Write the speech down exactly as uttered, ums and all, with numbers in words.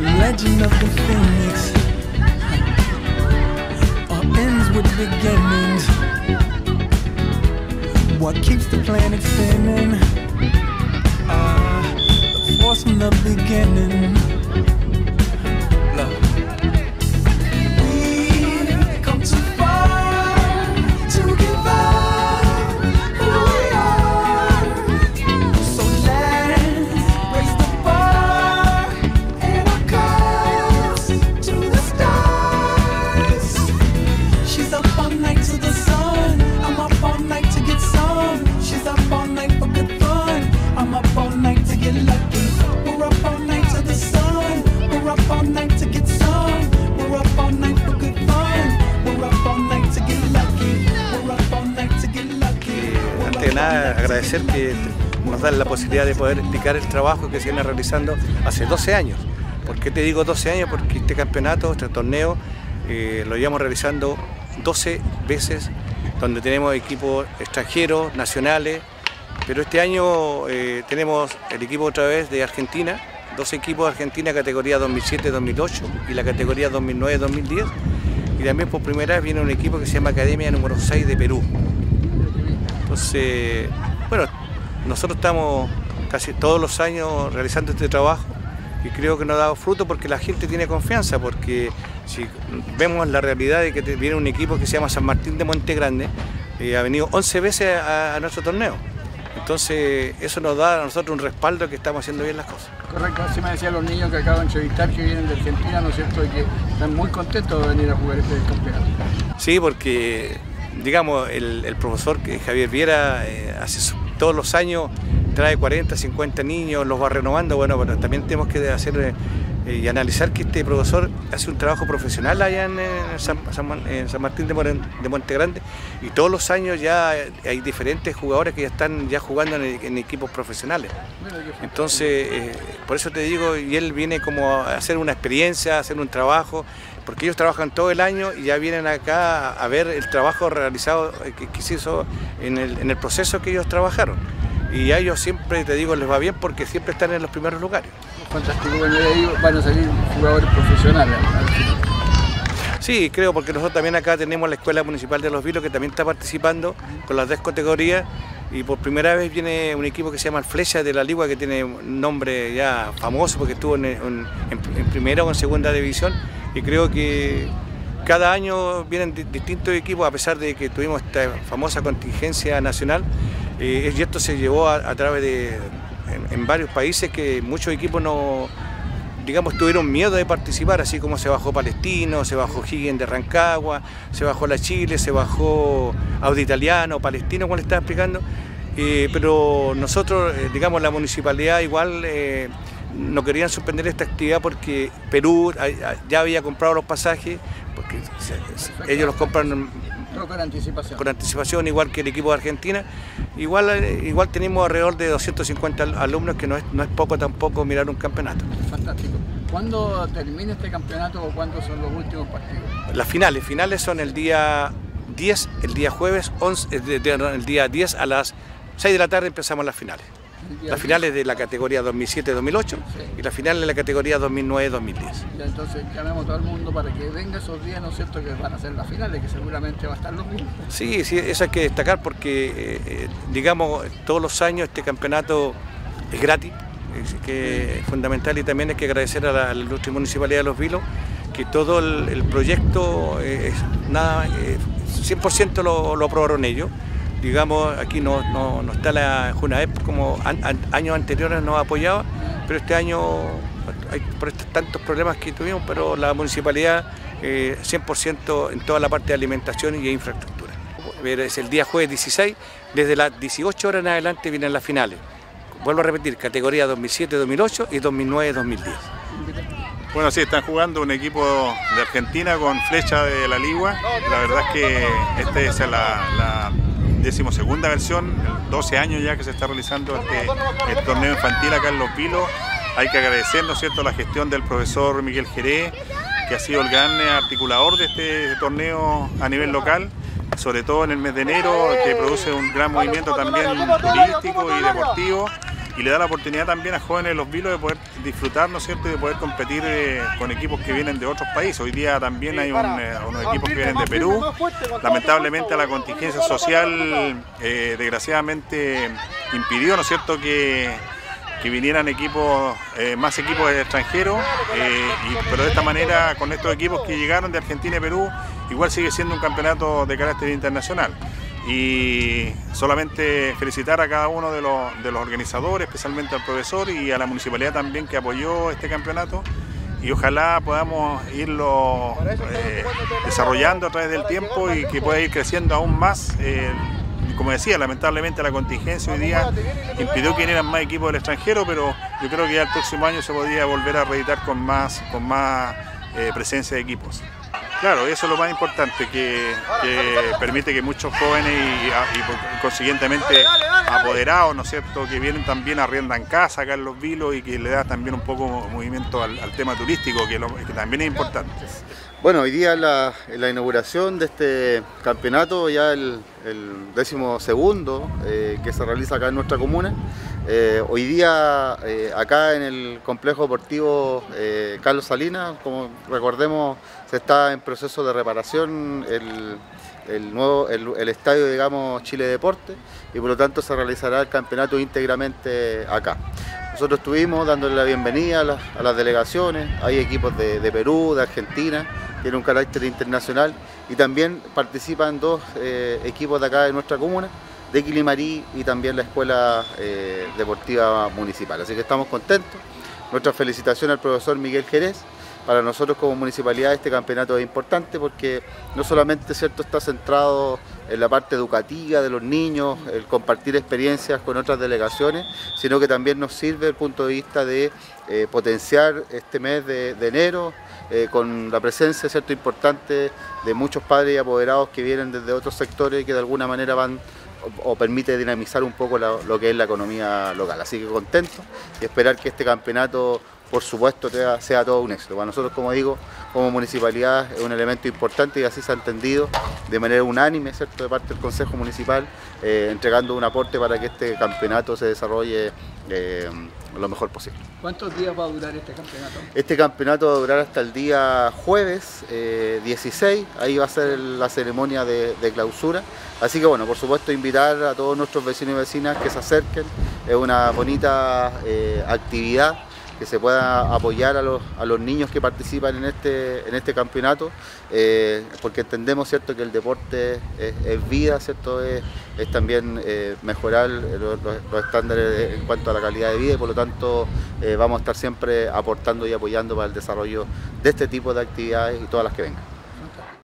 legend of the phoenix all ends with beginnings. What keeps the planet spinning? Uh, the force from the beginning. Love. We've come too far to give up who we are. So let's raise the bar and our cups to the stars. She's up all night to the sun. I'm up all night to get some. She's up all night for good fun. I'm up all night to get lucky. We're up all night to the sun. We're up all night to get some. We're up all night for good fun. We're up all night to get lucky. We're up all night to get lucky. Antes de nada, agradecer que nos dan la posibilidad de poder explicar el trabajo que se viene realizando hace doce años. ¿Por qué te digo doce años? Porque este campeonato, este torneo, eh, lo llevamos realizando doce veces, donde tenemos equipos extranjeros, nacionales, pero este año eh, tenemos el equipo otra vez de Argentina, dos equipos de Argentina, categoría dos mil siete dos mil ocho y la categoría dos mil nueve dos mil diez, y también por primera vez viene un equipo que se llama Academia número seis de Perú. Entonces, bueno, nosotros estamos casi todos los años realizando este trabajo y creo que nos ha dado fruto porque la gente tiene confianza, porque si vemos la realidad de que viene un equipo que se llama San Martín de Monte Grande, eh, ha venido once veces a, a nuestro torneo. Entonces eso nos da a nosotros un respaldo de que estamos haciendo bien las cosas. Correcto, así me decían los niños que acabo de entrevistar que vienen de Argentina, ¿no es cierto? Y que están muy contentos de venir a jugar este campeonato. Sí, porque digamos el, el profesor que Javier Viera eh, hace todos los años trae cuarenta, cincuenta niños, los va renovando, bueno, pero también tenemos que hacer eh, y analizar que este profesor hace un trabajo profesional allá en, en, San, San, en San Martín de, Moren, de Monte Grande, y todos los años ya hay diferentes jugadores que ya están ya jugando en, en equipos profesionales. Entonces, eh, por eso te digo, y él viene como a hacer una experiencia, a hacer un trabajo, porque ellos trabajan todo el año y ya vienen acá a ver el trabajo realizado que, que se hizo en el, en el proceso que ellos trabajaron. Y a ellos siempre, te digo, les va bien porque siempre están en los primeros lugares. Fantástico, bueno, de ahí van a salir jugadores profesionales. Sí, creo, porque nosotros también acá tenemos la Escuela Municipal de Los Vilos que también está participando con las diez categorías, y por primera vez viene un equipo que se llama el Flecha de la Ligua, que tiene un nombre ya famoso porque estuvo en, en, en primera o en segunda división, y creo que cada año vienen distintos equipos, a pesar de que tuvimos esta famosa contingencia nacional, eh, y esto se llevó a, a través de, en, en varios países, que muchos equipos no, digamos, tuvieron miedo de participar, así como se bajó Palestino, se bajó Higgins de Rancagua, se bajó La Chile, se bajó Audi Italiano, Palestino, como le estaba explicando, eh, pero nosotros, eh, digamos, la municipalidad igual eh, no querían suspender esta actividad porque Perú ya había comprado los pasajes, porque ellos los compran con anticipación. con anticipación, igual que el equipo de Argentina. Igual, igual tenemos alrededor de doscientos cincuenta alumnos, que no es, no es poco tampoco mirar un campeonato. Fantástico. ¿Cuándo termina este campeonato o cuándo son los últimos partidos? Las finales, finales son el día diez, el día jueves, once, el día diez a las seis de la tarde empezamos las finales. Las finales de la categoría dos mil siete dos mil ocho, sí, y las finales de la categoría dos mil nueve dos mil diez. Ya, entonces llamemos a todo el mundo para que venga esos días, ¿no es cierto?, que van a ser las finales, que seguramente va a estar los mismos. Sí, sí, eso hay que destacar porque, eh, digamos, todos los años este campeonato es gratis, es que es fundamental, y también hay que agradecer a la, a la ilustre Municipalidad de Los Vilos, que todo el, el proyecto es nada, eh, cien por ciento lo, lo aprobaron ellos. Digamos, aquí no, no, no está la Junaep como an, an, años anteriores nos apoyaba, pero este año hay por estos tantos problemas que tuvimos, pero la municipalidad eh, cien por ciento en toda la parte de alimentación y de infraestructura. Es el día jueves dieciséis, desde las dieciocho horas en adelante vienen las finales. Vuelvo a repetir, categoría dos mil siete dos mil ocho y dos mil nueve dos mil diez. Bueno, sí, están jugando un equipo de Argentina con Flecha de la Ligua. La verdad es que esta es la, la decimosegunda versión, doce años ya que se está realizando este el torneo infantil acá en Los Vilos. Hay que agradecer, ¿no es cierto?, la gestión del profesor Miguel Jerez, que ha sido el gran articulador de este torneo a nivel local, sobre todo en el mes de enero, que produce un gran movimiento también turístico y deportivo. y le da la oportunidad también a jóvenes de Los Vilos de poder disfrutar, ¿no es cierto?, y de poder competir eh, con equipos que vienen de otros países. Hoy día también hay un, eh, unos equipos que vienen de Perú. Lamentablemente la contingencia social eh, desgraciadamente impidió, ¿no es cierto?, que, que vinieran equipos, eh, más equipos extranjeros, eh, y, pero de esta manera, con estos equipos que llegaron de Argentina y Perú, igual sigue siendo un campeonato de carácter internacional. Y solamente felicitar a cada uno de los, de los organizadores, especialmente al profesor y a la municipalidad también que apoyó este campeonato, y ojalá podamos irlo eh, desarrollando a través del tiempo y que pueda ir creciendo aún más. Eh, como decía, lamentablemente la contingencia hoy día impidió que vinieran más equipos del extranjero, pero yo creo que ya el próximo año se podría volver a reeditar con más, con más eh, presencia de equipos. Claro, eso es lo más importante, que, que permite que muchos jóvenes y, y, y consiguientemente apoderados, ¿no es cierto?, que vienen también arriendan casa acá en Los Vilos y que le da también un poco movimiento al, al tema turístico, que, lo, que también es importante. Bueno, hoy día la, la inauguración de este campeonato, ya el, el décimo segundo eh, que se realiza acá en nuestra comuna. Eh, hoy día eh, acá en el complejo deportivo eh, Carlos Salinas, como recordemos, se está en proceso de reparación el, el nuevo el, el estadio, digamos, Chile Deporte, y por lo tanto se realizará el campeonato íntegramente acá. Nosotros estuvimos dándole la bienvenida a las, a las delegaciones, hay equipos de, de Perú, de Argentina, tiene un carácter internacional, y también participan dos eh, equipos de acá de nuestra comuna, de Quilimarí y también la Escuela eh, Deportiva Municipal. Así que estamos contentos. Nuestra felicitación al profesor Miguel Jerez. Para nosotros como municipalidad este campeonato es importante porque no solamente, ¿cierto?, está centrado en la parte educativa de los niños, el compartir experiencias con otras delegaciones, sino que también nos sirve desde el punto de vista de eh, potenciar este mes de, de enero eh, con la presencia, ¿cierto?, importante de muchos padres y apoderados que vienen desde otros sectores y que de alguna manera van o, o permite dinamizar un poco la, lo que es la economía local. Así que contento y esperar que este campeonato, por supuesto, sea, sea todo un éxito. Para nosotros, como digo, como municipalidad es un elemento importante y así se ha entendido de manera unánime, ¿cierto?, de parte del Consejo Municipal, eh, entregando un aporte para que este campeonato se desarrolle eh, lo mejor posible. ¿Cuántos días va a durar este campeonato? Este campeonato va a durar hasta el día jueves eh, dieciséis, ahí va a ser la ceremonia de, de clausura. Así que bueno, por supuesto invitar a todos nuestros vecinos y vecinas que se acerquen, es una bonita eh, actividad que se pueda apoyar a los, a los niños que participan en este, en este campeonato, eh, porque entendemos, ¿cierto?, que el deporte es, es vida, ¿cierto?, es, es también eh, mejorar los, los estándares en cuanto a la calidad de vida, y por lo tanto eh, vamos a estar siempre aportando y apoyando para el desarrollo de este tipo de actividades y todas las que vengan.